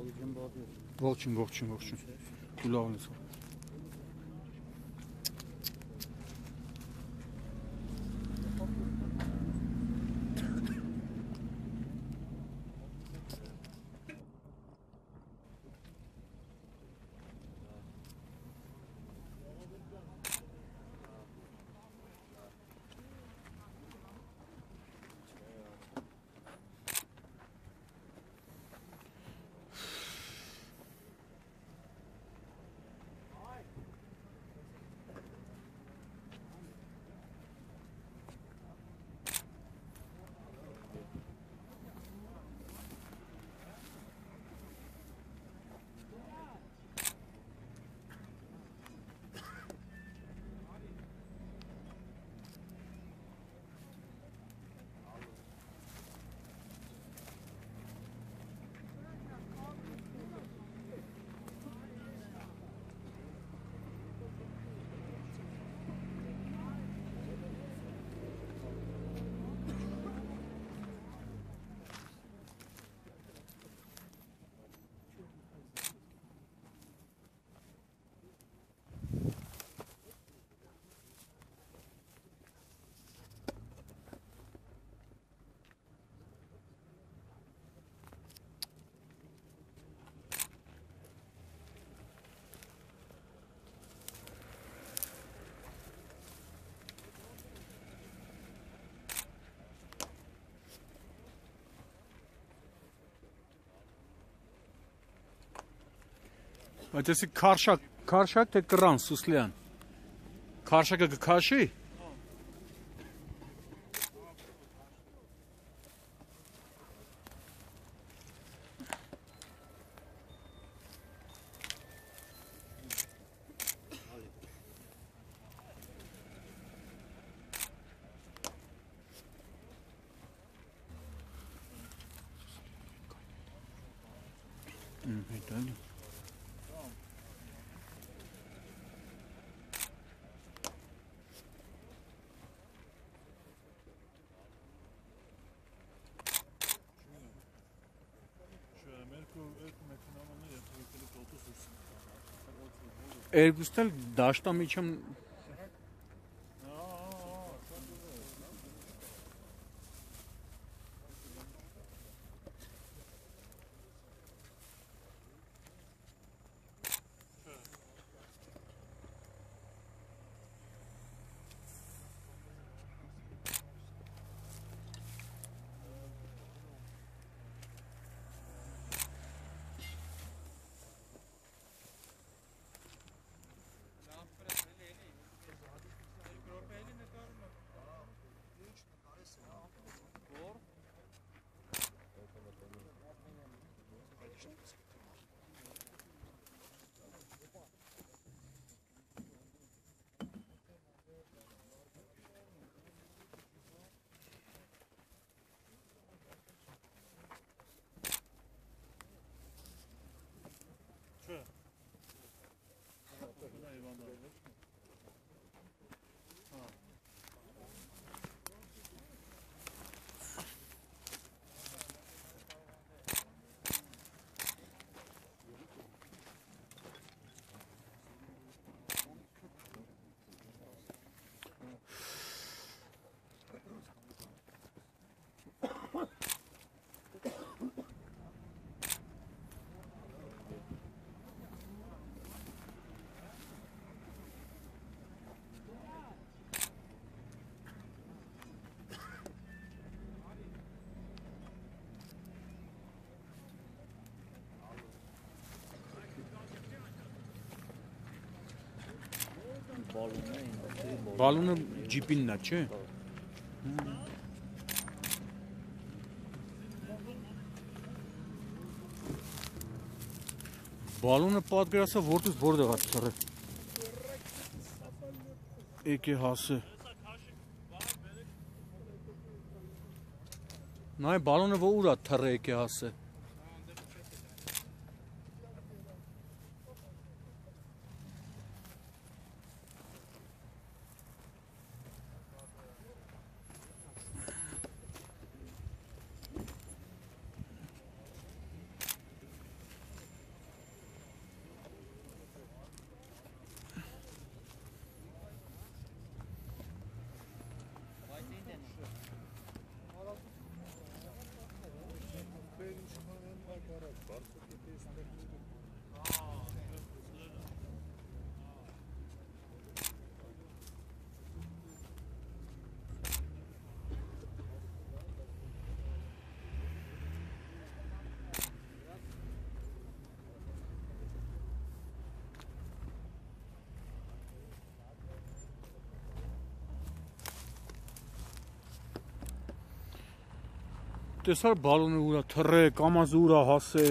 Ողջույն։ Լավ ես։ Բայց էսի քարշակ թե կռան Սուսլյան։ Քարշակը կքաշի։ Հետո Երկուստ էլ դաշտամիջում Բալոնը ջիպինն է, չէ։ Բալոնը պատկերացա որտես որտեղ է թռը։ Եկե հասը։ Նայ բալոնը որ ուր է թռը եկե հասը։ Տեսար բալոնը ուրա թռե, կամազը ուրա հասե։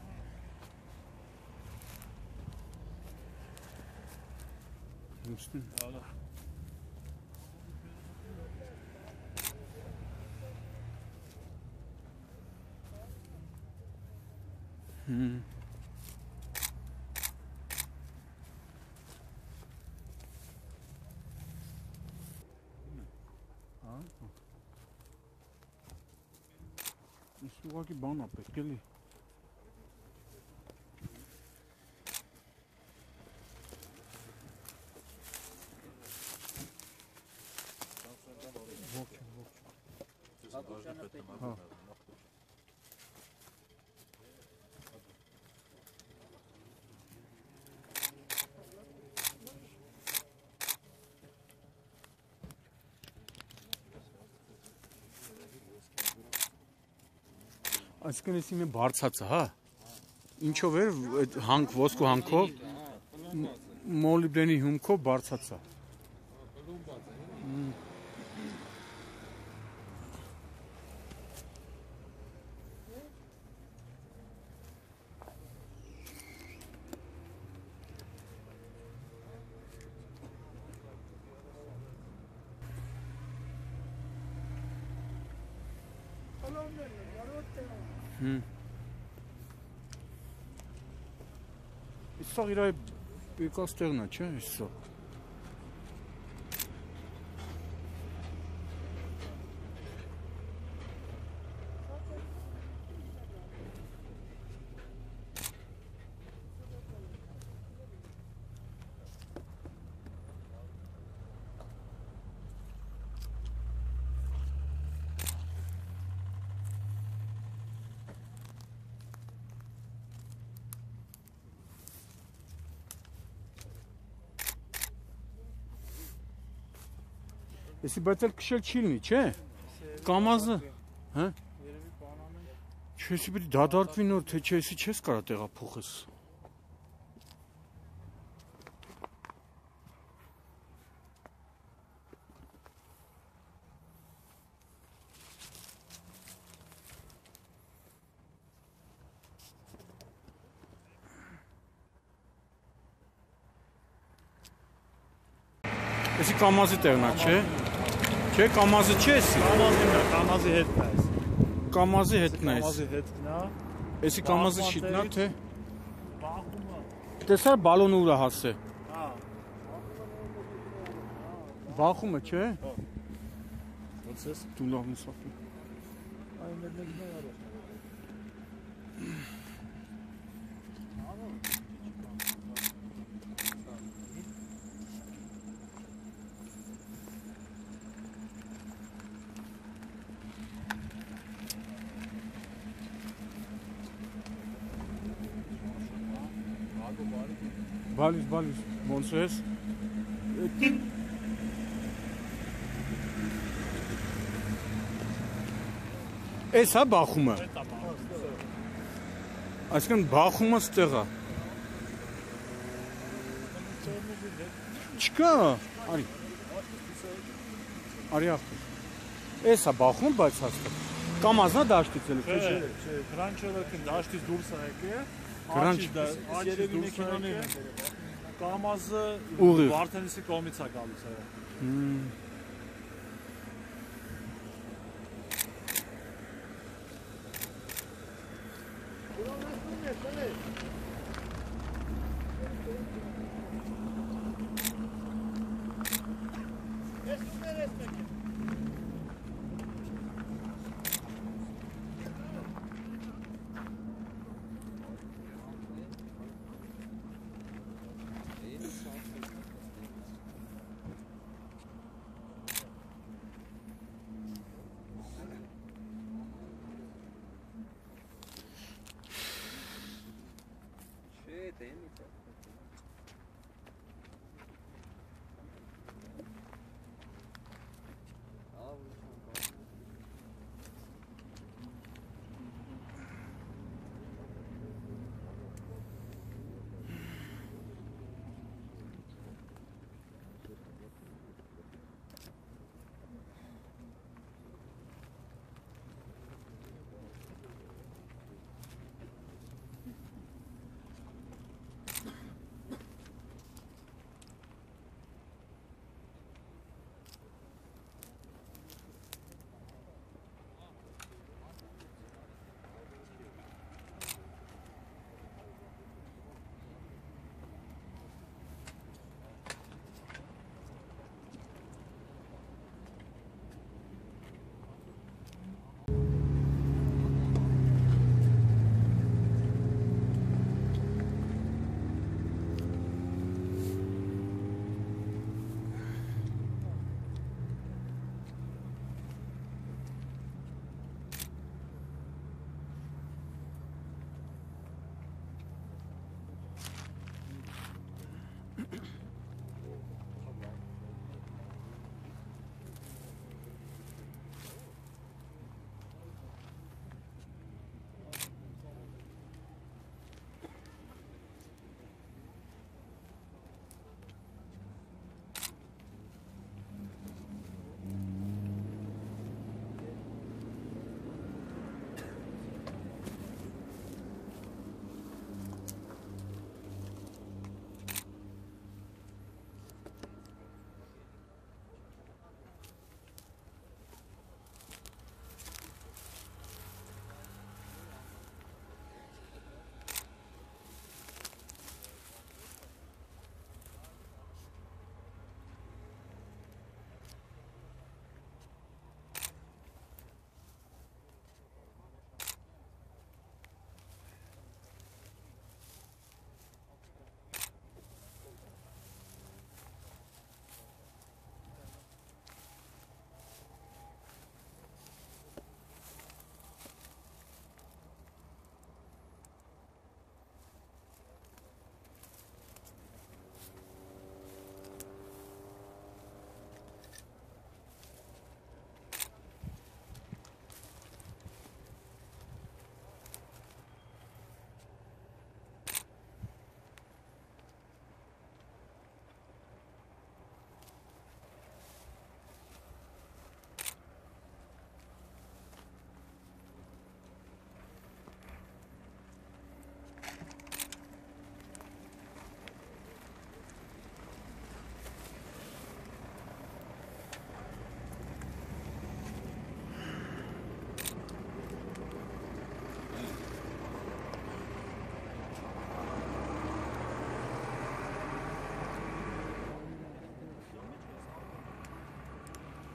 Իսկ ուղղակի բան ա պետք էլի։ Այսինքն էսի մե բարձացա, հա։ Ինչով էր այդ հանք ոսկու հանքով մոլիբդենի հումքով բարձացա։ Սա իր եկած տեղն է, չէ՞, սա։ Էսի բայց էլ քշել չի լինի, չէ՞։ Կամազը, հա։ Չէ, էսի պիտի դադարվի նոր, թե չէ, էսի չես կարա տեղափոխես։ Էսի կամազի տեղն է, չէ՞։ Չէ, կամազը չէ էսի։ Կամազի հետն է էս։ Կամազի հետն է էս։ Կամազի հետն է։ Էսի կամազը շիտնա, թե։ Բախումը։ Տեսար բալոնը ուրա հասե։ Հա։ Բախումը, չէ։ Ոնց էս։ Դու լավ մսակի։ Այն մեկն է արել։ Բալիս, ոնց ես։ Էս հա բախումը։ Այսինքն բախումը ստեղ է։ Չկա, արի։ Արի ախտի։ Էս հա բախումը բայց հաստատ։ Կամազնա դաշտից էլ, չէ։ Կրանչը դաշտից դուրս է եկել։ Կրանչ երևի մեքենաներ են։ Կամազը Վարդենիսի կողմից է գալիս է։ Tem,